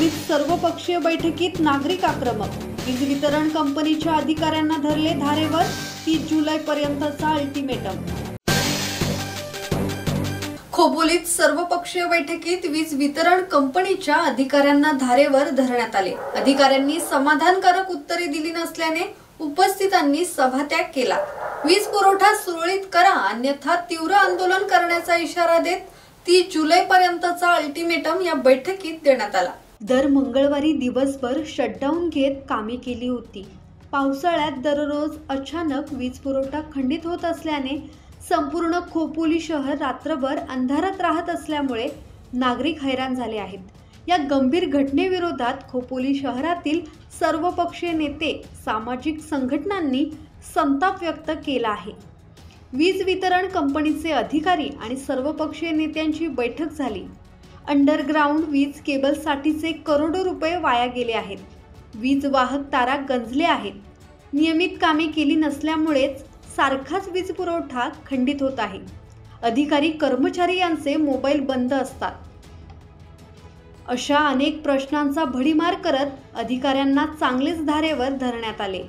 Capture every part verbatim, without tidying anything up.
खोपोलीत सर्वपक्षीय बैठकीत नागरिक आक्रमक। वीज वितरण कंपनीच्या अधिकाऱ्यांना धरले धारेवर। तीस जुलै पर्यंतचा अल्टिमेटम। खोपोलीत सर्वपक्षीय बैठकीत वीज वितरण कंपनीच्या अधिकाऱ्यांना धारेवर धरण्यात आले। अधिकाऱ्यांनी समाधानकारक उत्तरे दिली नसल्याने उपस्थितांनी सभात्याग केला। वीज पुरवठा सुरळीत करा अन्यथा तीव्र आंदोलन करण्याचा इशारा देत तीस जुलै पर्यंतचा अल्टिमेटम या बैठकीत देण्यात आला। दर मंगळवारी दिवसभर शटडाऊन घेत कामे केली होती। पावसाळ्यात दररोज अचानक वीज पुरवठा खंडित होत असल्याने संपूर्ण खोपोली शहर रात्रभर अंधारात राहत असल्यामुळे नागरिक हैराण झाले आहेत। या गंभीर घटनेविरोधात खोपोली शहरातील सर्वपक्षीय नेते, सामाजिक संघटनांनी संताप व्यक्त केला आहे। वीज वितरण कंपनीचे अधिकारी आणि सर्वपक्षीय नेत्यांची बैठक झाली। अंडरग्राऊंड वीज केबलसाठीचे करोडो रुपये वाया गेले आहेत। वीज वाहक तारा गंजले आहेत। नियमित कामे केली नसल्यामुळेच सारखाच वीज पुरवठा खंडित होत आहे। अधिकारी कर्मचारी यांचे मोबाईल बंद असतात। अशा अनेक प्रश्नांचा भडीमार करत अधिकाऱ्यांना चांगलेच धारेवर धरण्यात आले।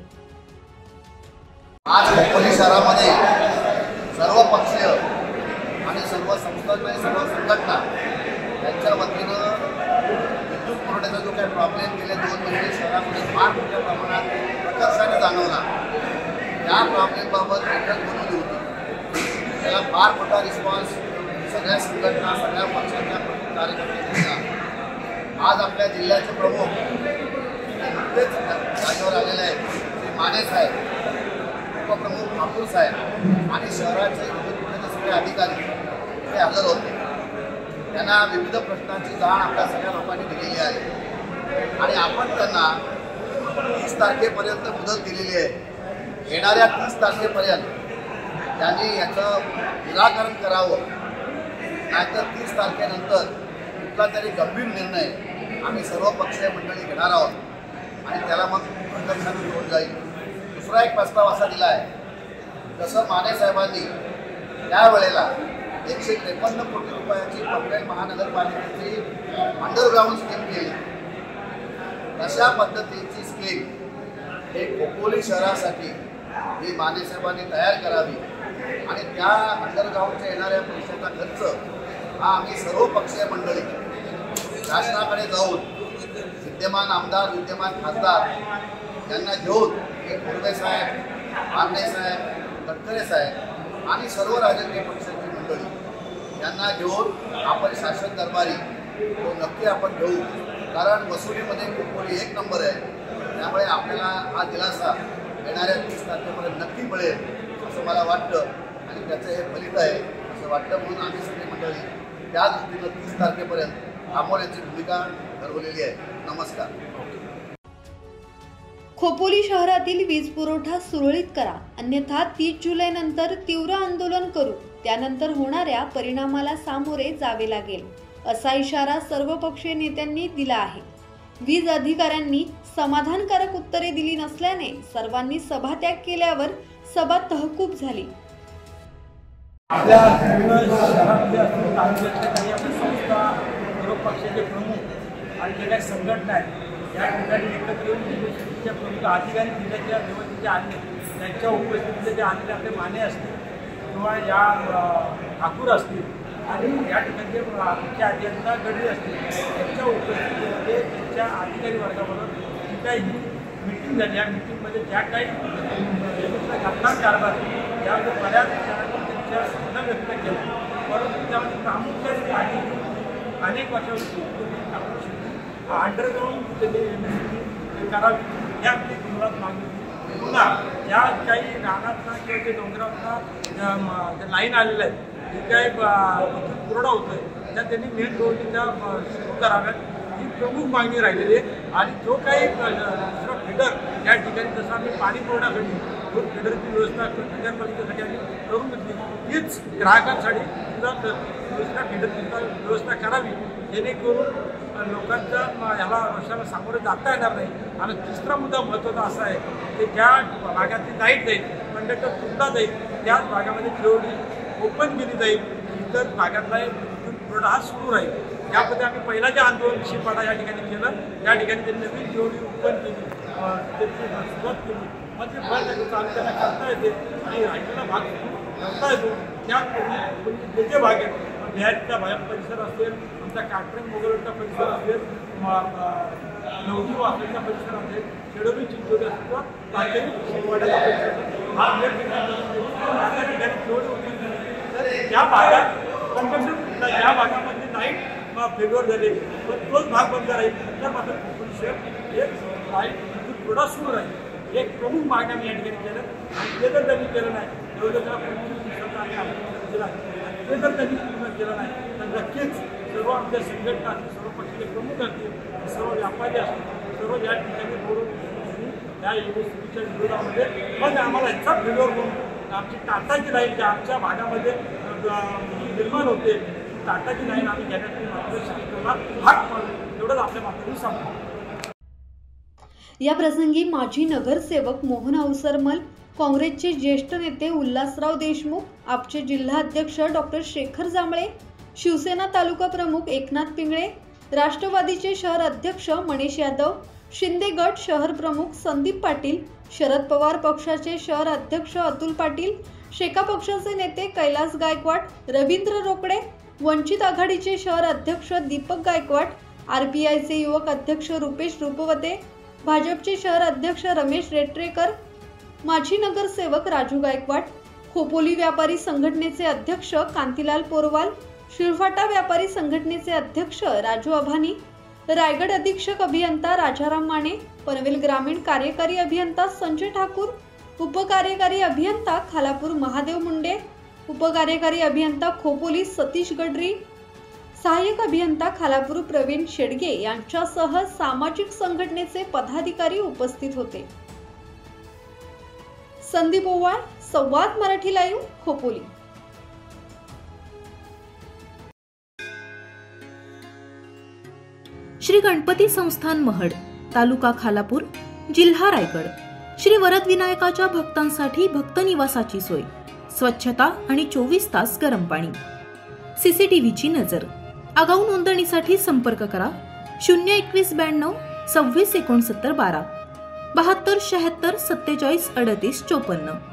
आज खोपोली शहरामध्ये सर्व पक्षीय आणि सर्व संस्था सर्व संघटना यांच्या वतीनं विद्युत पुरवठ्याचा जो काही प्रॉब्लेम गेले दोन महिने शहरामध्ये फार मोठ्या प्रमाणात प्रकर्षाने जाणवला, त्या प्रॉब्लेमबाबत बैठक बोलवली होती। त्याला फार मोठा रिस्पॉन्स सगळ्या संघटना, सगळ्या पक्षांच्या प्रमुख कार्यकर्त्यांचा। आज आपल्या जिल्ह्याचे प्रमुख नुकतेच जागेवर आलेले आहेत श्री माने साहेब, उपप्रमुख ठाकूर साहेब आणि शहराचे विद्युत पुरवठ्याचे सगळे अधिकारी ते हजर होते। त्यांना विविध प्रश्नांची जाण आपल्या सगळ्या लोकांनी दिलेली आहे आणि आपण त्यांना तीस तारखेपर्यंत मुदत दिलेली आहे। येणाऱ्या तीस तारखेपर्यंत त्यांनी याचं निराकरण करावं, नाहीतर तीस तारखेनंतर कुठला तरी गंभीर निर्णय आम्ही सर्व पक्षीय मंडळी घेणार आहोत आणि त्याला मग प्रकर्षाने जोड जाईल। दुसरा एक प्रस्ताव असा दिला आहे, जसं माने साहेबांनी त्यावेळेला एकशे त्रेपन्न कोटी रुपयाची पनवेल महानगरपालिकेची अंडरग्राऊंड स्कीम केली, तशा पद्धतीची स्कीम हे खोपोली शहरासाठी ही माने साहेबांनी तयार करावी आणि त्या अंडरग्राऊंडच्या येणाऱ्या पैशाचा खर्च हा आम्ही सर्व पक्षीय मंडळी शासनाकडे जाऊन विद्यमान आमदार, विद्यमान खासदार यांना घेऊन एक मुर्वे साहेब, माने साहेब, तटकरे साहेब आणि सर्व राजकीय पक्षांची मंडळी यांना घेऊन आपण शासन दरबारी तो नक्की आपण घेऊ, कारण वसुलीमध्ये खोपोली एक नंबर आहे। त्यामुळे आपल्याला हा दिलासा येणाऱ्या तीस तारखेपर्यंत नक्की मिळेल असं मला वाटतं आणि त्याचं हे फलित आहे असं वाटतं। म्हणून आम्ही सगळी मंडळी त्या दृष्टीनं तीस तारखेपर्यंत थांबवण्याची भूमिका ठरवलेली आहे। नमस्कार। खोपोली शहरातील वीज पुरवठा सुरळीत करा अन्यथा तीस जुलै नंतर तीव्र आंदोलन करू, त्यानंतर होणाऱ्या परिणामाला सामोरे जावे लागेल असा इशारा सर्वपक्षीय नेत्यांनी दिला आहे। वीज अधिकाऱ्यांनी समाधानकारक उत्तरे दिली नसल्याने सर्वांनी सभात्याग केल्यावर सभा तहकूब झाली। आपल्या शहरामध्ये असलेल्या तालुक्यातल्या काही आपल्या संस्था, सर्वपक्षाचे प्रमुख आणि जे काही संघटना आहेत या ठिकाणी एकत्र येऊन जिल्ह्याच्या प्रमुख अधिकारी जिल्ह्याच्या लेवलचे आले, त्यांच्या उपस्थितीचे जे आलेले आपले माने असतील किंवा या ठाकूर असतील आणि या ठिकाणचे मुख्य अभियंता गडी असतील यांच्या उपस्थितीमध्ये त्यांच्या अधिकारी वर्गाबरोबर जी काही मीटिंग झाली, या मीटिंगमध्ये ज्या काही घटना कारभार यामध्ये बऱ्याच विचारांनी त्यांच्या मतं व्यक्त केलं, परंतु त्यामध्ये प्रामुख्याने काही अनेक वर्षांपासून अंडरग्राऊंड करावी या आपली मुळात मागणी। पुन्हा या काही रानातना किंवा जे डोंगरातना लाईन आलेल्या आहेत, जे काही विद्युत पुरवठा होतो आहे त्या त्यांनी मेन रोडच्या सुरू कराव्यात ही प्रमुख मागणी राहिलेली आहे। आणि जो काही दुसरा फिडर या ठिकाणी जसं आम्ही पाणी पुरवठ्यासाठी दोन फिडरची व्यवस्था नगरपालिकेसाठी आम्ही करून घेतली, हीच ग्राहकांसाठी दुसऱ्या फिडरची व्यवस्था करावी जेणेकरून लोकांच्या ह्याला वर्षाला सामोरे जाता येणार नाही। आणि तिसरा मुद्दा महत्त्वाचा असा आहे की ज्या भागातली लाईट जाईल, कंडक्टर तुटला जाईल, त्याच भागामध्ये जेवढी ओपन केली जाईल, इतर भागातला विद्युत पुरवठा हा सुरू राहील। या पद्धतीने आम्ही पहिला जे आंदोलन शिपाडा या ठिकाणी केलं, त्या ठिकाणी त्यांनी नवीन जोडी ओपन केली, त्याची सुरुवात केली. मग ते बंद आम्ही त्यांना करता येते आणि राहिलेला भाग करता येतो. त्या जे जे भाग आहेत, बिहारचा भाग परिसर असेल, आमचा काटरंग मोगलचा परिसर असेल, नवजी वासचा परिसर असेल, शेडोली चिंचोली असेल किंवा तातेरी शिरवाड्याचा परिसर हा त्या ठिकाणी जोडी ओपन केली. ज्या भागात कंडक्शन ज्या भागामध्ये नाईट फेल्युअर झाले तर तोच भाग बंद राहील. नंतर मात्र परिसर एक नाईट थोडा सुरू राहील. एक प्रमुख मागणी आम्ही या ठिकाणी केलं आणि ते जर त्यांनी केलं नाही, जवळजवळ पंचवीस दिवसाचा आम्ही आंदोलन केलं आहे, ते जर त्यांनी पूर्ण केलं नाही तर नक्कीच सर्व आमच्या संघटना असतील, सर्व पक्षाचे प्रमुख असतील, सर्व व्यापारी असतील, सर्व या ठिकाणी बोलून या युनिव्हर्सिटीच्या विरोधामध्ये मग आम्हाला याचा फेल्युअर करून आमची टाटाची लाईन ज्या आमच्या भागामध्ये निर्माण होते, टाटाची लाईन आम्ही घेण्यासाठी मार्गदर्शनाला भाग पाडू, एवढंच आपल्या माध्यमातून सांगतो. या प्रसंगी माजी नगरसेवक मोहन अवसरमल, काँग्रेसचे ज्येष्ठ नेते उल्हासराव देशमुख, आपचे जिल्हा अध्यक्ष डॉक्टर शेखर जांभळे, शिवसेना तालुका प्रमुख एकनाथ पिंगळे, राष्ट्रवादीचे शहर अध्यक्ष मनीष यादव, शिंदे गट शहर प्रमुख संदीप पाटील, शरद पवार पक्षाचे शहर अध्यक्ष अतुल पाटील, शेका पक्षाचे नेते कैलास गायकवाड, रवींद्र रोकडे, वंचित आघाडीचे शहर अध्यक्ष दीपक गायकवाड, आरपीआयचे युवक अध्यक्ष रुपेश रुपवते, भाजपचे शहर अध्यक्ष रमेश रेटरेकर, माजी नगरसेवक राजू गायकवाड, खोपोली व्यापारी संघटनेचे अध्यक्ष कांतीलाल पोरवाल, शिळफाटा व्यापारी संघटनेचे अध्यक्ष राजू अभानी, रायगड अधीक्षक अभियंता राजाराम माने, पनवेल ग्रामीण कार्यकारी अभियंता संजय ठाकूर, उपकार्यकारी अभियंता खालापूर महादेव मुंडे, उपकार्यकारी अभियंता खोपोली सतीश गडरी, सहाय्यक अभियंता खालापूर प्रवीण शेडगे यांच्यासह सामाजिक संघटनेचे पदाधिकारी उपस्थित होते. संदीप ओवाळ, संवाद मराठी लाईव्ह, खोपोली. श्री गणपती संस्थान महड, तालुका खालापूर, जिल्हा रायगड. श्री वरद विनायकाच्या भक्तांसाठी भक्त निवासाची सोय, स्वच्छता आणि चोवीस तास गरम पाणी, सीसीटीव्हीची नजर. आगाऊ नोंदणीसाठी संपर्क करा शून्य एकवीस ब्याण्णव सव्वीस एकोणसत्तर बारा बहात्तर शहात्तर सत्तेचाळीस अडतीस चोपन्न.